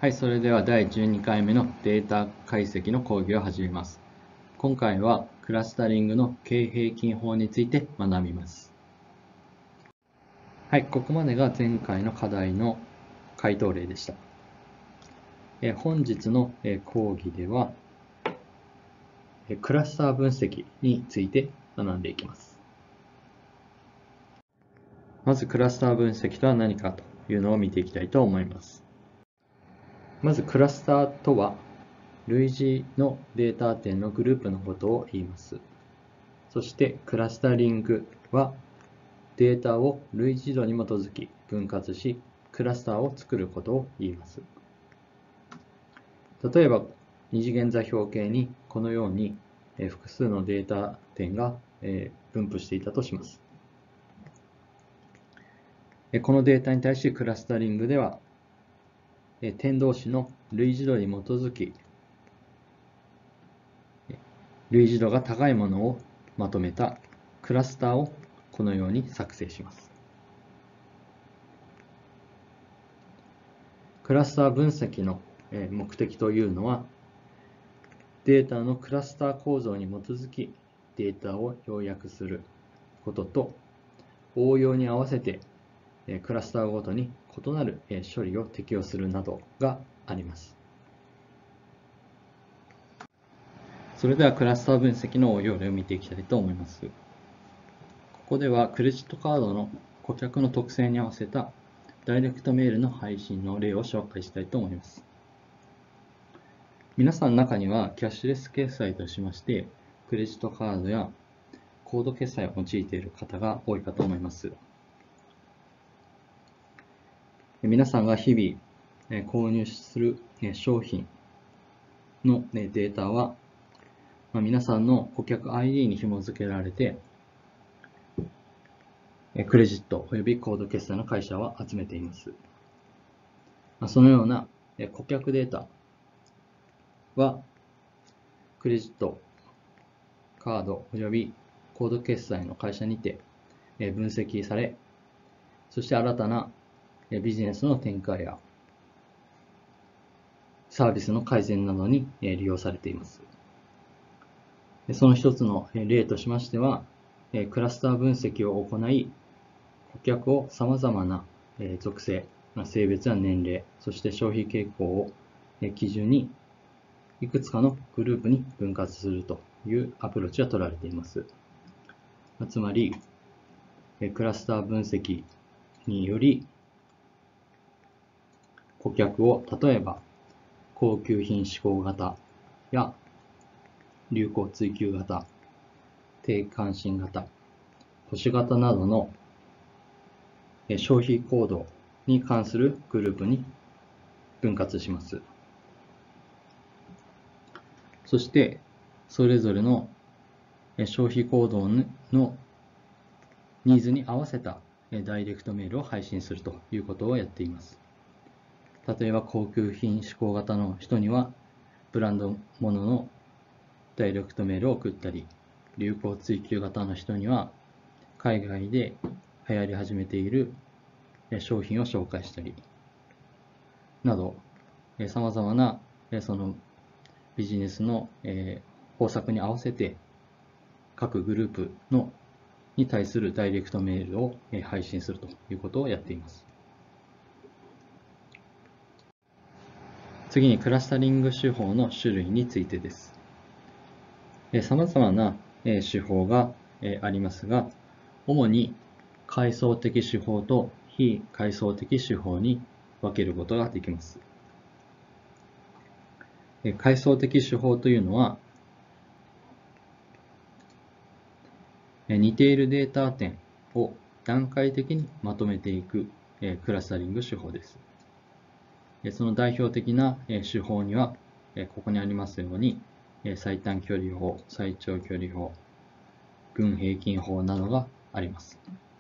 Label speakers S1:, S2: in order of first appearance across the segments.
S1: はい、それでは第12回目のデータ解析の講義を始めます。今回はクラスタリングのK平均法について学びます。はい、ここまでが前回の課題の回答例でした。本日の講義ではクラスター分析について学んでいきます。まずクラスター分析とは何かというのを見ていきたいと思います。まずクラスターとは類似のデータ点のグループのことを言います。そしてクラスタリングはデータを類似度に基づき分割しクラスターを作ることを言います。例えば二次元座標系にこのように複数のデータ点が分布していたとします。このデータに対しクラスタリングでは点同士の類似度に基づき類似度が高いものをまとめたクラスターをこのように作成します。クラスター分析の目的というのは、データのクラスター構造に基づきデータを要約することと、応用に合わせてクラスターごとに異なる処理を適用するなどがあります。それではクラスター分析の応用例を見ていきたいと思います。ここではクレジットカードの顧客の特性に合わせたダイレクトメールの配信の例を紹介したいと思います。皆さんの中にはキャッシュレス決済としまして、クレジットカードやコード決済を用いている方が多いかと思います。皆さんが日々購入する商品のデータは、皆さんの顧客 ID に紐付けられて、クレジットおよびコード決済の会社は集めています。そのような顧客データは、クレジットカードおよびコード決済の会社にて分析され、そして新たなビジネスの展開やサービスの改善などに利用されています。その一つの例としましては、クラスター分析を行い、顧客を様々な属性、性別や年齢、そして消費傾向を基準にいくつかのグループに分割するというアプローチが取られています。つまり、クラスター分析により、顧客を例えば高級品志向型や流行追求型、低関心型、保守型などの消費行動に関するグループに分割します。そして、それぞれの消費行動のニーズに合わせたダイレクトメールを配信するということをやっています。例えば、高級品志向型の人には、ブランド物のダイレクトメールを送ったり、流行追求型の人には、海外で流行り始めている商品を紹介したり、など、様々なそのビジネスの方策に合わせて、各グループに対するダイレクトメールを配信するということをやっています。次にクラスタリング手法の種類についてです。様々な手法がありますが、主に階層的手法と非階層的手法に分けることができます。階層的手法というのは、似ているデータ点を段階的にまとめていくクラスタリング手法です。その代表的な手法には、ここにありますように、最短距離法、最長距離法、群平均法などがあります。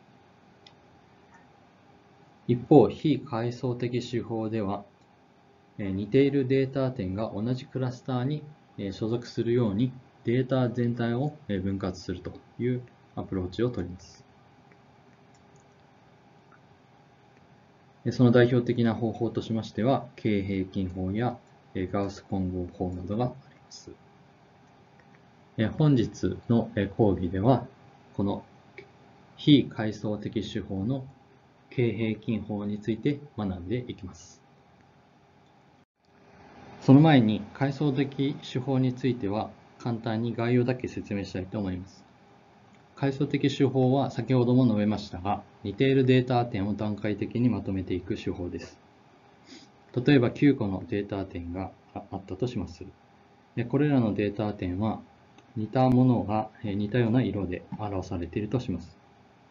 S1: 一方、非階層的手法では、似ているデータ点が同じクラスターに所属するようにデータ全体を分割するというアプローチを取ります。 その代表的な方法としましては、K 平均法やガウス混合法などがあります。本日の講義では、この非階層的手法の K 平均法について学んでいきます。その前に階層的手法については簡単に概要だけ説明したいと思います。階層的手法は先ほども述べましたが、似ているデータ点を段階的にまとめていく手法です。例えば9個のデータ点があったとします。これらのデータ点は似たものが似たような色で表されているとします。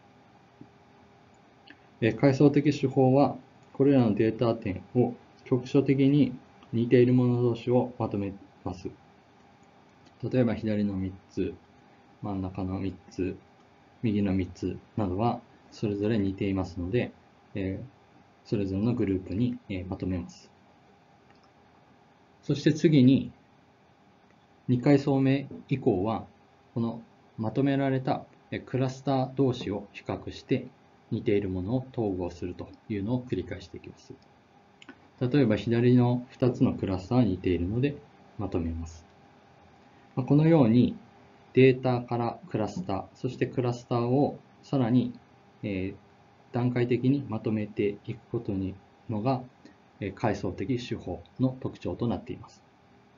S1: 階層的手法はこれらのデータ点を局所的に似ているもの同士をまとめます。例えば左の3つ、真ん中の3つ、右の3つなどはそれぞれ似ていますので、それぞれのグループにまとめます。そして次に2階層目以降はこのまとめられたクラスター同士を比較して似ているものを統合するというのを繰り返していきます。例えば左の2つのクラスターは似ているのでまとめます。このようにデータからクラスター、そしてクラスターをさらに段階的にまとめていくことのが階層的手法の特徴となっています。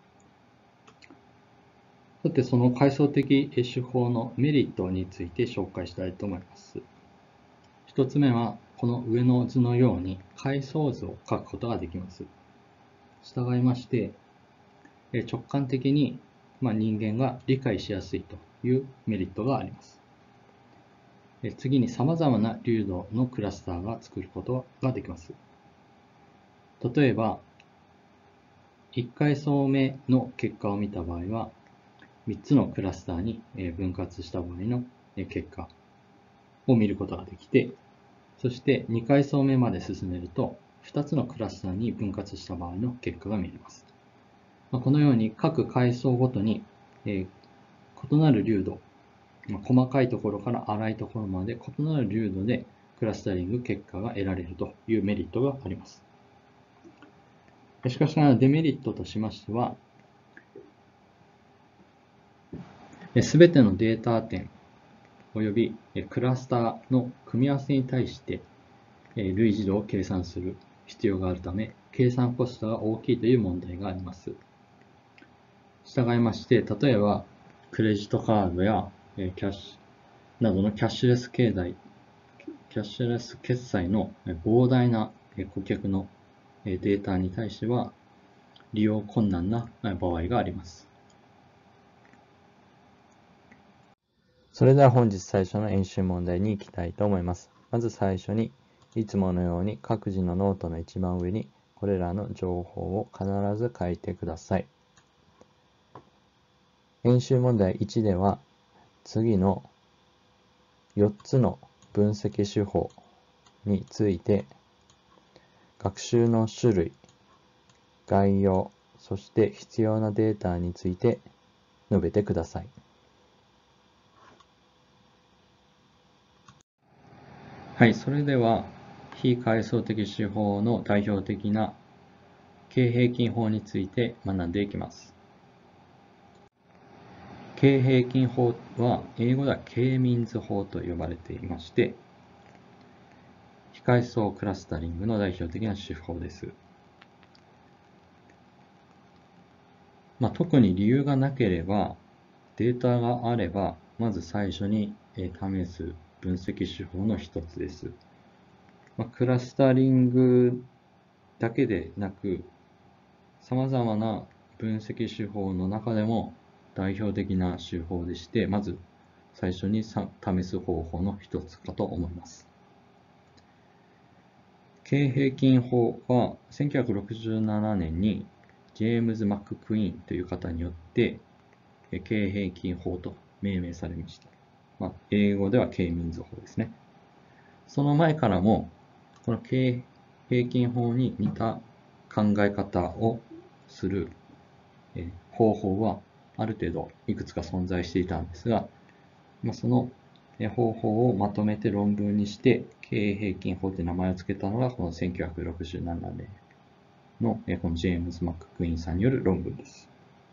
S1: さて、その階層的手法のメリットについて紹介したいと思います。一つ目は、この上の図のように階層図を書くことができます。従いまして、直感的に人間が理解しやすいというメリットがあります。次に様々な流度のクラスターが作ることができます。例えば、1階層目の結果を見た場合は、3つのクラスターに分割した場合の結果を見ることができて、そして2階層目まで進めると、2つのクラスターに分割した場合の結果が見れます。このように各階層ごとに異なる流度、細かいところから粗いところまで異なる流度でクラスタリング結果が得られるというメリットがあります。しかしながらデメリットとしましては、すべてのデータ点及びクラスターの組み合わせに対して類似度を計算する必要があるため、計算コストが大きいという問題があります。従いまして、例えばクレジットカードやキャッシュなどのキャッシュレス決済の膨大な顧客のデータに対しては利用困難な場合があります。
S2: それでは本日最初の演習問題に行きたいと思います。まず最初に、いつものように各自のノートの一番上にこれらの情報を必ず書いてください。演習問題1では、次の4つの分析手法について、学習の種類、概要、そして必要なデータについて述べてください。
S1: はい、それでは非階層的手法の代表的なK平均法について学んでいきます。K平均法は英語では K-means 法と呼ばれていまして、非階層クラスタリングの代表的な手法です。特に理由がなければ、データがあれば、まず最初に試す分析手法の一つです。クラスタリングだけでなく、様々な分析手法の中でも代表的な手法でして、まず最初に試す方法の一つかと思います。K 平均法は1967年にジェームズ・マッククイーンという方によって K 平均法と命名されました。英語では K-means 法ですね。その前からもこの K 平均法に似た考え方をする方法はある程度いくつか存在していたんですが、その方法をまとめて論文にして、経営平均法という名前を付けたのが、この1967年のこのジェームズ・マック・クイーンさんによる論文です。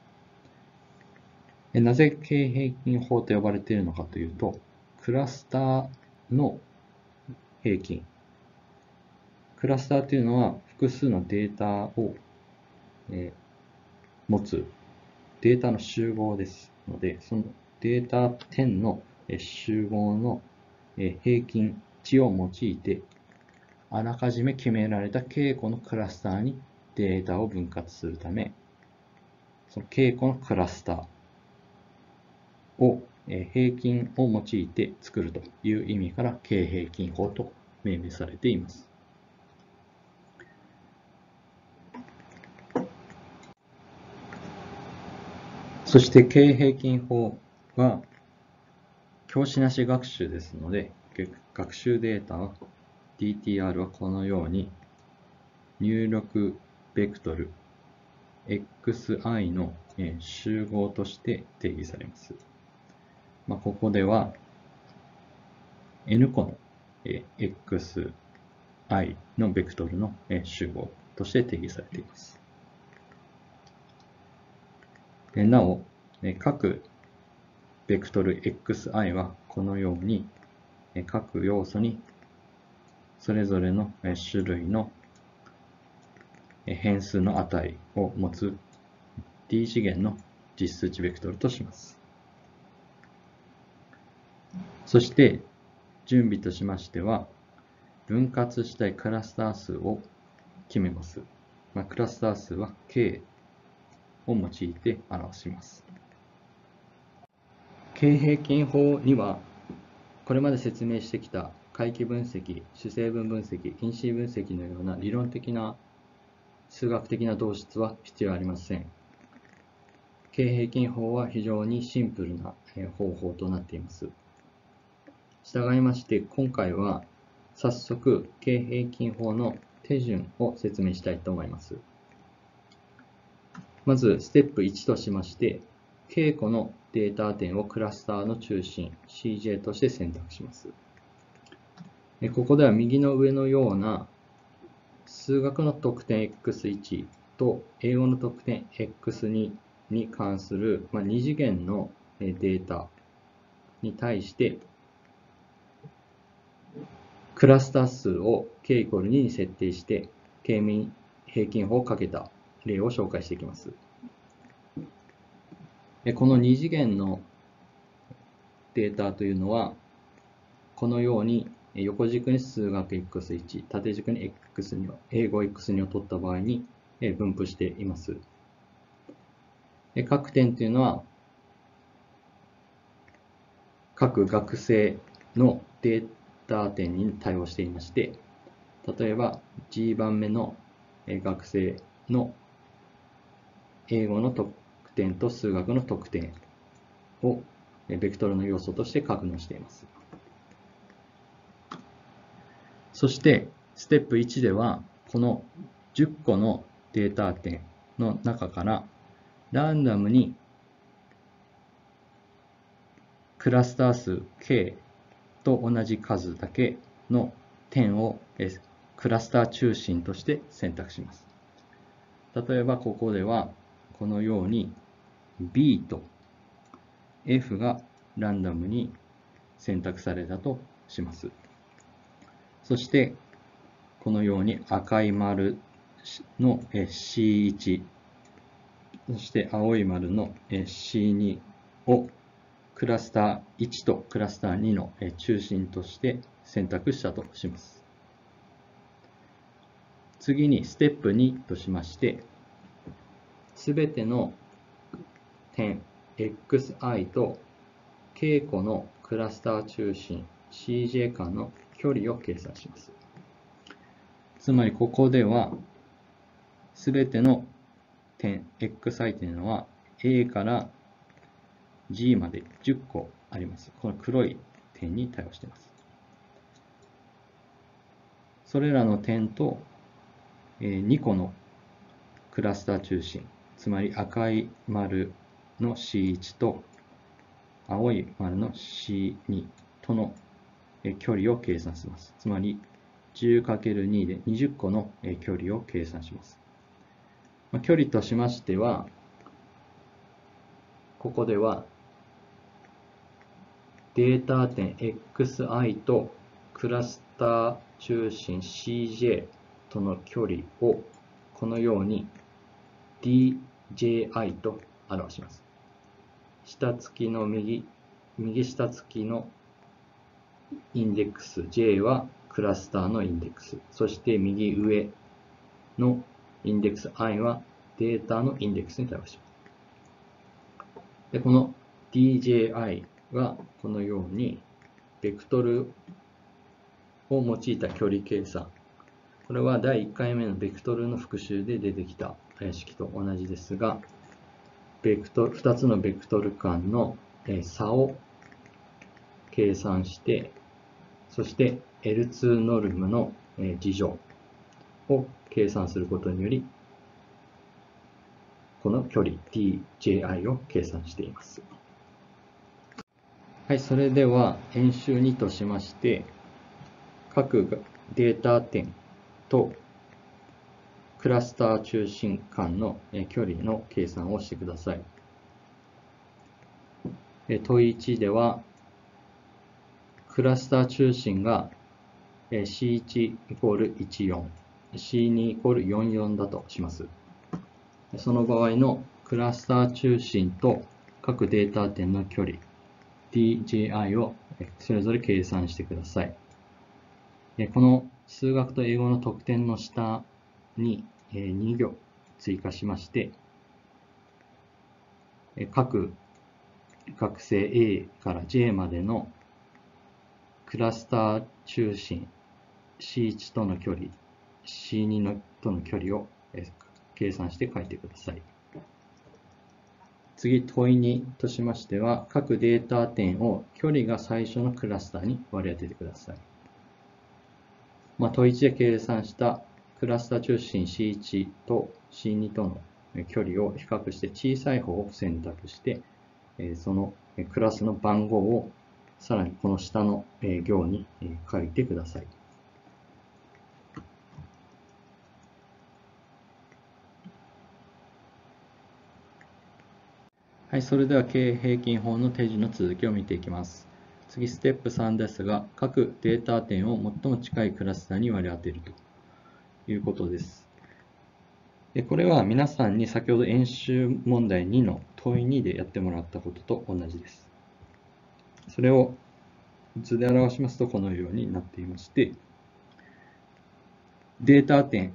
S1: なぜ経営平均法と呼ばれているのかというと、クラスターの平均。クラスターというのは複数のデータを持つデータの集合ですので、そのデータ点の集合の平均値を用いて、あらかじめ決められた稽古のクラスターにデータを分割するため、その稽古のクラスターを平均を用いて作るという意味から経平均法と命名されています。そして経平均法は教師なし学習ですので、学習データは DTR はこのように入力ベクトル xi の集合として定義されます。ここでは n 個の xi のベクトルの集合として定義されています。なお、各ベクトル xi はこのように各要素にそれぞれの種類の変数の値を持つ d 次元の実数値ベクトルとします。そして準備としましては、分割したいクラスター数を決めます。クラスター数は k を用いて表します。経平均法には、これまで説明してきた回帰分析、主成分分析、因子分析のような理論的な数学的な導出は必要ありません。経平均法は非常にシンプルな方法となっています。従いまして、今回は早速経平均法の手順を説明したいと思います。まず、ステップ1としまして、稽古のデータ点をクラスターの中心 CJ として選択します。ここでは右の上のような数学の得点 x1 と英語の得点 x2 に関する2次元のデータに対してクラスター数を k イコール2に設定して経平均法をかけた例を紹介していきます。この2次元のデータというのはこのように横軸に数学 x1、縦軸に x2 英語 x2 を取った場合に分布しています。各点というのは各学生のデータ点に対応していまして、例えば G 番目の学生の英語の得点と数学の得点をベクトルの要素として格納しています。そして、ステップ1では、この10個のデータ点の中から、ランダムにクラスター数 k と同じ数だけの点をクラスター中心として選択します。例えば、ここでは、このように b と f がランダムに選択されたとします。そして、このように赤い丸の C1、そして青い丸の C2 をクラスター1とクラスター2の中心として選択したとします。次にステップ2としまして、すべての点 xi と k 個のクラスター中心 cj 間の距離を計算します。つまりここではすべての点 xi というのは a から g まで10個あります。この黒い点に対応しています。それらの点と2個のクラスター中心、つまり赤い丸の C1 と青い丸の C2 との距離を計算します。つまり 10×2 で20個の距離を計算します。距離としましては、ここではデータ点 xi とクラスター中心 cj との距離をこのように dji と表します。下付きの右下付きのインデックス j はクラスターのインデックス、そして右上のインデックス i はデータのインデックスに対応します。で、この dji はこのようにベクトルを用いた距離計算。これは第1回目のベクトルの復習で出てきた式と同じですが、2つのベクトル間の差を計算して、そして L2 ノルムの事乗を計算することにより、この距離 dji を計算しています。はい、それでは演習2としまして、各データ点とクラスター中心間の距離の計算をしてください。問い1では、クラスター中心が C1 イコール14、C2 イコール44だとします。その場合のクラスター中心と各データ点の距離、dji をそれぞれ計算してください。この数学と英語の得点の下に2行追加しまして、各学生 A から J までのクラスター中心 C1 との距離、C2 との距離を計算して書いてください。次、問い2としましては、各データ点を距離が最初のクラスターに割り当ててください。問い1で計算したクラスター中心 C1 と C2 との距離を比較して小さい方を選択して、そのクラスの番号をさらにこの下の行に書いてください。はい、それでは経平均法の手順の続きを見ていきます。次、ステップ3ですが、各データ点を最も近いクラスターに割り当てるということです。これは皆さんに先ほど演習問題2の問い2でやってもらったことと同じです。それを図で表しますとこのようになっていまして、データ点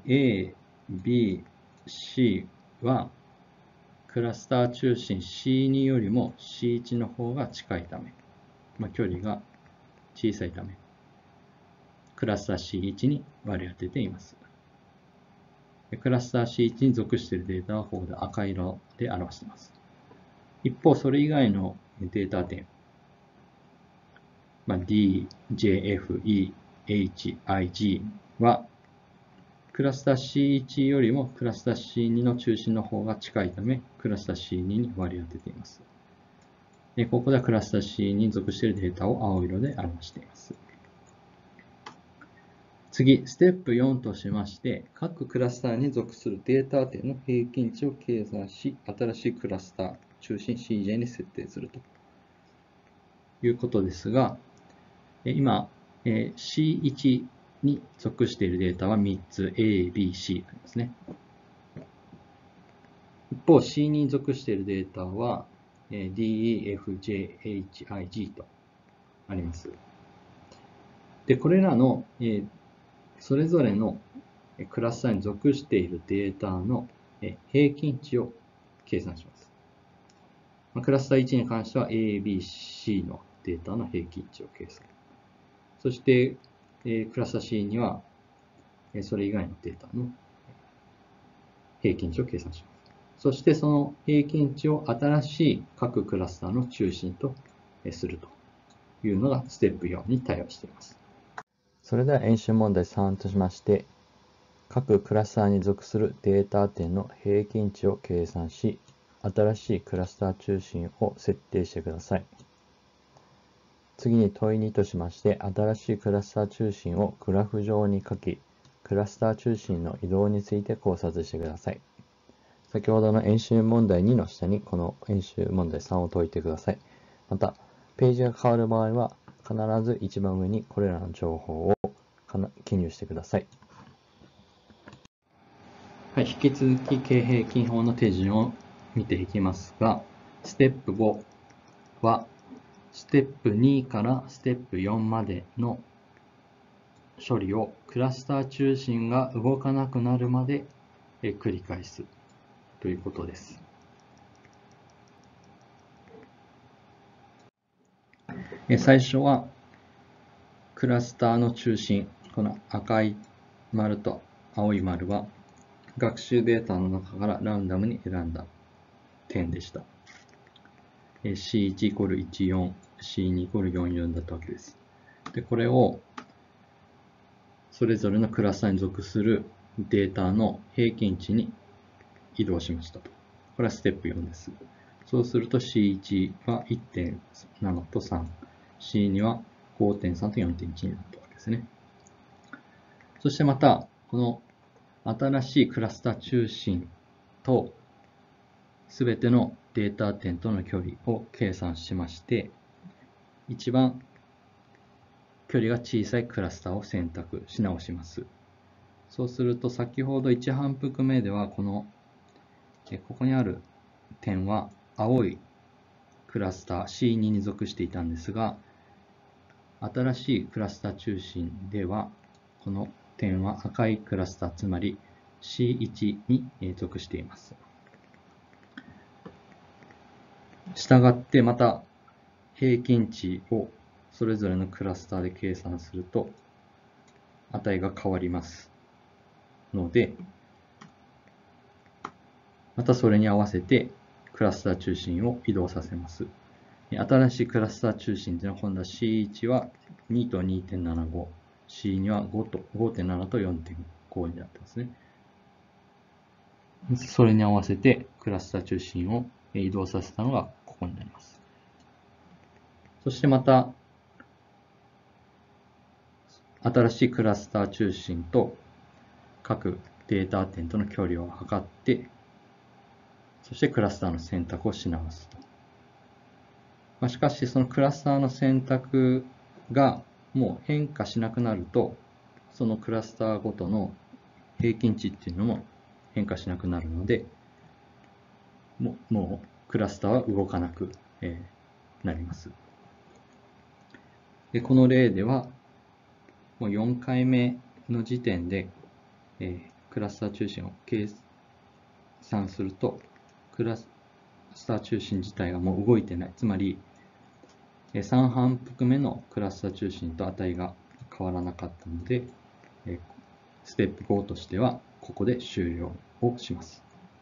S1: A、B、C はクラスター中心 C2 よりも C1 の方が近いため、距離が小さいため、クラスター C1 に割り当てています。クラスター C1 に属しているデータはここで赤色で表しています。一方、それ以外のデータ点、D、J、F、E、H、I、G はクラスター C1 よりもクラスター C2 の中心の方が近いため、クラスター C2 に割り当てています。ここではクラスター C に属しているデータを青色で表しています。次、ステップ4としまして、各クラスターに属するデータ点の平均値を計算し、新しいクラスター中心 CJ に設定するということですが、今、C1 に属しているデータは3つ A、B、C ありますね。一方 C に属しているデータは D、E、F、J、H、I、G とあります。で、これらのそれぞれのクラスターに属しているデータの平均値を計算します。クラスター1に関しては A、B、C のデータの平均値を計算。そして、クラスター C にはそれ以外のデータの平均値を計算します。そしてその平均値を新しい各クラスターの中心とするというのがステップ4に対応しています。
S2: それでは演習問題3としまして、各クラスターに属するデータ点の平均値を計算し、新しいクラスター中心を設定してください。次次に問い2としまして、新しいクラスター中心をグラフ上に書き、クラスター中心の移動について考察してください。先ほどの演習問題2の下にこの演習問題3を解いてください。また、ページが変わる場合は、必ず一番上にこれらの情報を記入してください。
S1: はい、引き続き経平均法の手順を見ていきますが、ステップ5は、ステップ2からステップ4までの処理をクラスター中心が動かなくなるまで繰り返すということです。最初はクラスターの中心、この赤い丸と青い丸は学習データの中からランダムに選んだ点でした。C1 イコール14、C2 イコール44だったわけです。で、これをそれぞれのクラスターに属するデータの平均値に移動しましたと。これはステップ4です。そうすると C1 は 1.7 と3、C2 は 5.3 と 4.1 になったわけですね。そしてまた、この新しいクラスター中心とすべてのデータ点との距離を計算しまして、一番距離が小さいクラスターを選択し直します。そうすると先ほど1反復目ではここにある点は青いクラスター C2 に属していたんですが、新しいクラスター中心ではこの点は赤いクラスター、つまり C1 に属しています。したがってまた平均値をそれぞれのクラスターで計算すると値が変わりますので、またそれに合わせてクラスター中心を移動させます。新しいクラスター中心というのは今度は C1 は2と 2.75、C2 は5と 5.7 と 4.5 になってますね。それに合わせてクラスター中心を移動させたのがここになります。そしてまた新しいクラスター中心と各データ点との距離を測って、そしてクラスターの選択をし直すと。しかし、そのクラスターの選択がもう変化しなくなると、そのクラスターごとの平均値っていうのも変化しなくなるので、もうクラスターは動かなくなります。で、この例では、もう4回目の時点で、クラスター中心を計算すると、クラスター中心自体がもう動いてない。つまり、3反復目のクラスター中心と値が変わらなかったので、ステップ5としては、ここで終了をします。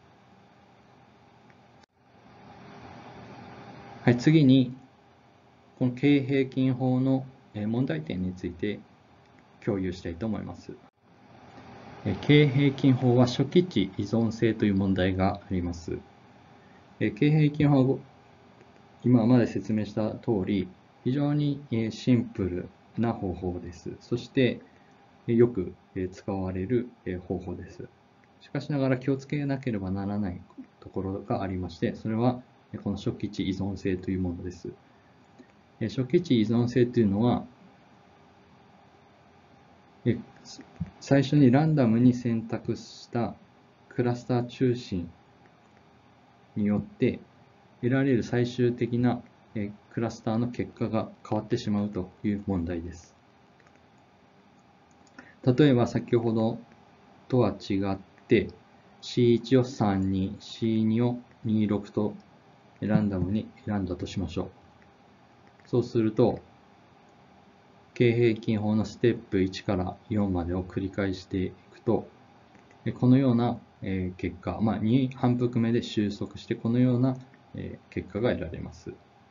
S1: はい、次に、この経平均法の問題点について共有したいと思います。経平均法は初期値依存性という問題があります。経平均法は今まで説明した通り、非常にシンプルな方法です。そしてよく使われる方法です。しかしながら気をつけなければならないところがありまして、それはこの初期値依存性というものです。初期値依存性というのは、最初にランダムに選択したクラスター中心によって得られる最終的なクラスターの結果が変わってしまうという問題です。例えば先ほどとは違って C1 を3に C2 を26とランダムに選んだとしましょう。そうすると経平均法のステップ1から4までを繰り返していくと、このような結果、2反復目で収束してこのような結果が得られます。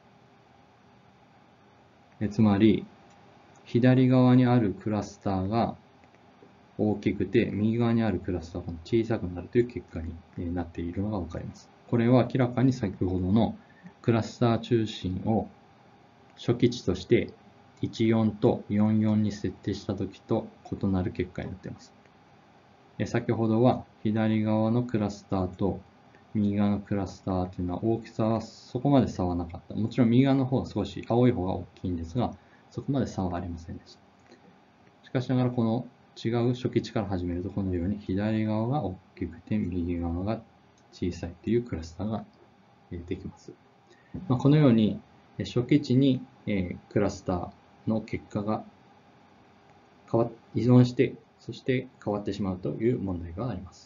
S1: つまり、左側にあるクラスターが大きくて、右側にあるクラスターが小さくなるという結果になっているのがわかります。これは明らかに先ほどのクラスター中心を初期値として 14と44に設定したときと異なる結果になっています。先ほどは左側のクラスターと右側のクラスターというのは大きさはそこまで差はなかった。もちろん右側の方は少し青い方が大きいんですが、そこまで差はありませんでした。しかしながらこの違う初期値から始めるとこのように左側が大きくて右側が小さいというクラスターができます。このように初期値にクラスターの結果が依存して、そして変わってしまうという問題があります。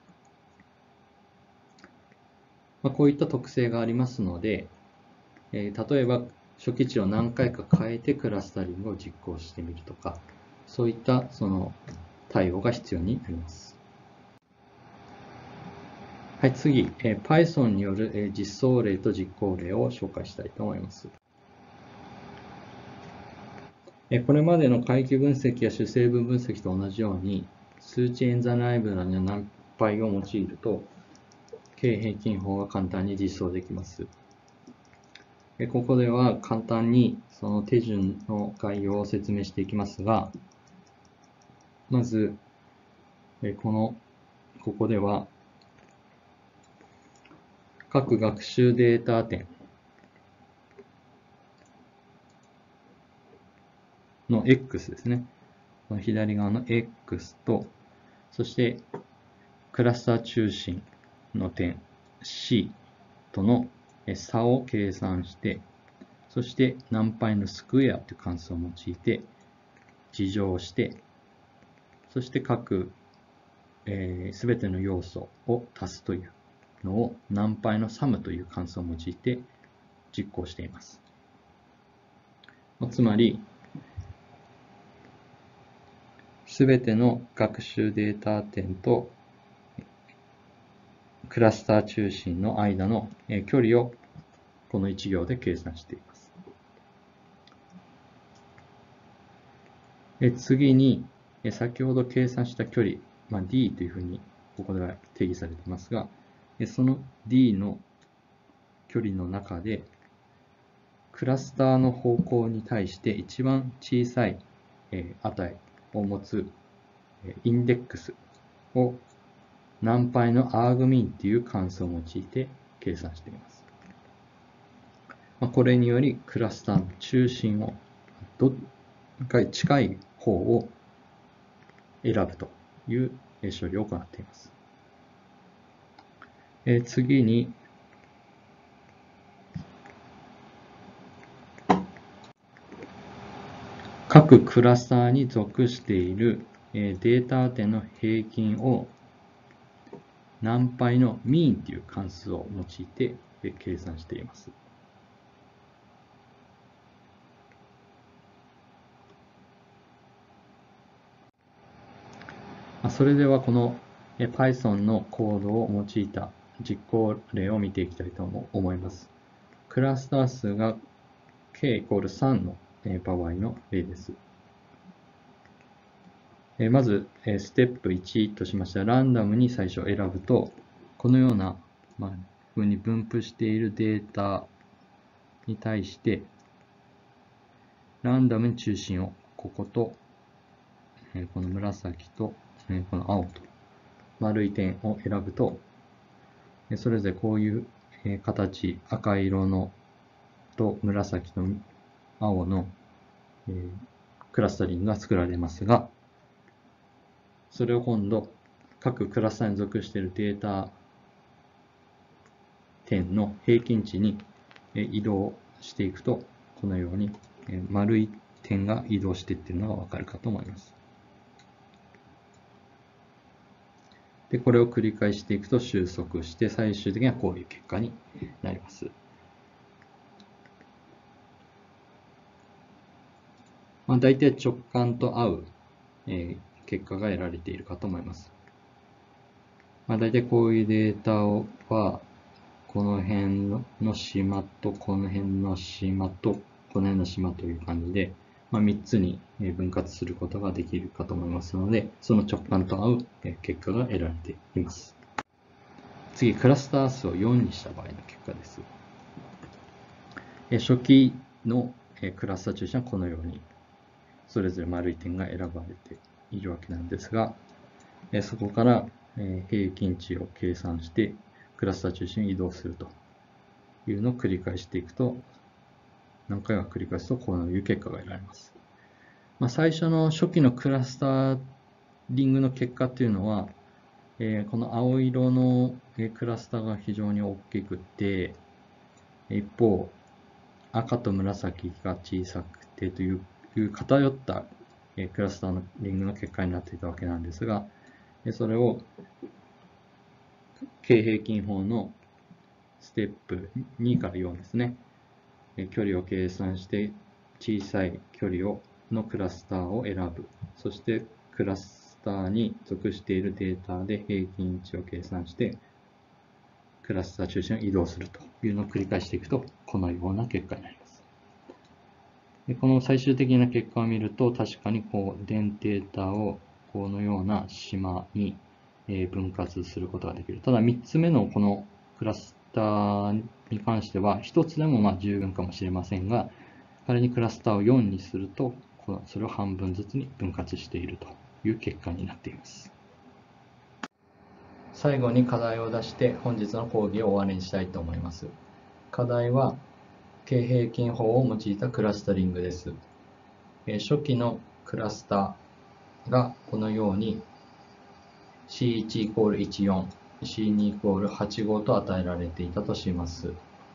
S1: こういった特性がありますので、例えば初期値を何回か変えてクラスタリングを実行してみるとか、そういった対応が必要になります。はい、次、Python による実装例と実行例を紹介したいと思います。これまでの回帰分析や主成分分析と同じように、数値演算ライブラリの NumPy を用いると、K 平均法が簡単に実装できます。ここでは簡単にその手順の概要を説明していきますが、まず、ここでは、各学習データ点の X ですね。この左側の X と、そしてクラスター中心の点 C との差を計算して、そして NumPy のスクエアという関数を用いて事乗して、そして各すべての要素を足すというのを NumPy の Sum という関数を用いて実行しています。つまり、すべての学習データ点とクラスター中心の間の距離をこの1行で計算しています。次に、先ほど計算した距離、d というふうにここでは定義されていますが、その d の距離の中で、クラスターの方向に対して一番小さい値を持つインデックスをNumPy の argmin という関数を用いて計算しています。これによりクラスターの中心を近い方を選ぶという処理を行っています。次に、各クラスターに属しているデータ点の平均をNumPy の mean という関数を用いて計算しています。それではこの Python のコードを用いた実行例を見ていきたいと思います。クラスター数が k=3 の場合の例です。まず、ステップ1としましては、ランダムに最初選ぶと、このような風に分布しているデータに対して、ランダムに中心をここと、この紫と、この青と、丸い点を選ぶと、それぞれこういう形、赤色のと紫と青のクラスタリングが作られますが、それを今度、各クラスターに属しているデータ点の平均値に移動していくと、このように丸い点が移動していっているのがわかるかと思います。で、これを繰り返していくと収束して、最終的にはこういう結果になります。大体直感と合う結果が得られているかと思います。大体こういうデータは、この辺の島と、この辺の島と、この辺の島という感じで、3つに分割することができるかと思いますので、その直感と合う結果が得られています。次、クラスター数を4にした場合の結果です。初期のクラスター中心はこのようにそれぞれ丸い点が選ばれているわけなんですが、そこから平均値を計算してクラスター中心に移動するというのを繰り返していくと、何回か繰り返すとこういう結果が得られます。最初の初期のクラスターリングの結果というのは、この青色のクラスターが非常に大きくて、一方赤と紫が小さくてという偏ったクラスターのリングの結果になっていたわけなんですが、それを径平均法のステップ2から4ですね。距離を計算して小さい距離のクラスターを選ぶ。そしてクラスターに属しているデータで平均値を計算してクラスター中心を移動するというのを繰り返していくと、このような結果になります。でこの最終的な結果を見ると、確かに電データをこのような島に分割することができる。ただ3つ目のこのクラスターに関しては1つでも十分かもしれませんが、仮にクラスターを4にするとそれを半分ずつに分割しているという結果になっています。最後に課題を出して本日の講義を終わりにしたいと思います。課題は径平均法を用いたクラスタリングです。初期のクラスターがこのように C1=14、C2=85 と与えられていたとします。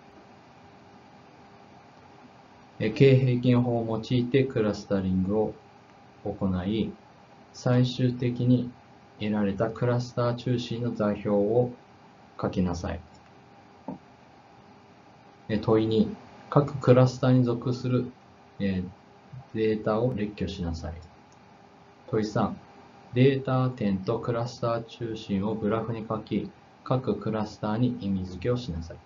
S1: 径平均法を用いてクラスタリングを行い、最終的に得られたクラスター中心の座標を書きなさい。問い2、各クラスターに属するデータを列挙しなさい。問い3、データ点とクラスター中心をグラフに書き、各クラスターに意味付けをしなさい。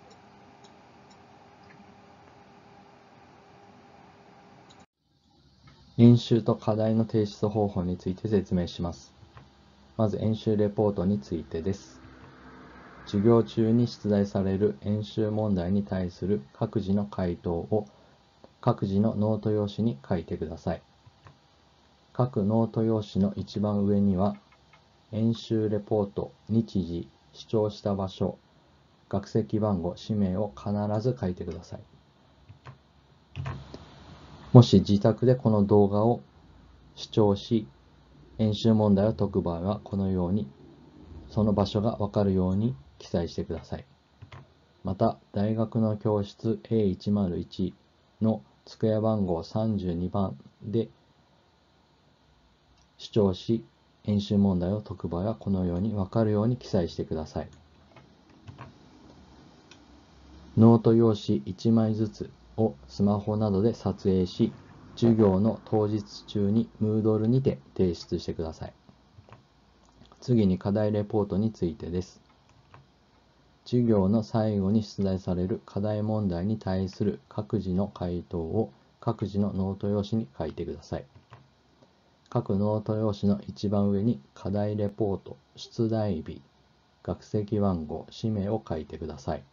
S1: 演習と課題の提出方法について説明します。まず演習レポートについてです。授業中に出題される演習問題に対する各自の回答を各自のノート用紙に書いてください。各ノート用紙の一番上には、演習レポート、日時、視聴した場所、学籍番号、氏名を必ず書いてください。もし自宅でこの動画を視聴し、演習問題を解く場合は、このようにその場所がわかるように記載してください。また、大学の教室 A101 の机番号32番で視聴し、演習問題を解く場合は、このようにわかるように記載してください。ノート用紙1枚ずつをスマホなどで撮影し、授業の当日中に Moodle にて提出してください。次に課題レポートについてです。授業の最後に出題される課題問題に対する各自の回答を各自のノート用紙に書いてください。各ノート用紙の一番上に課題レポート、出題日、学籍番号、氏名を書いてください。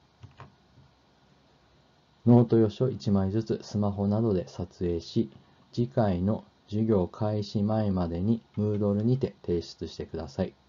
S1: ノート用紙を1枚ずつスマホなどで撮影し、次回の授業開始前までに Moodle にて提出してください。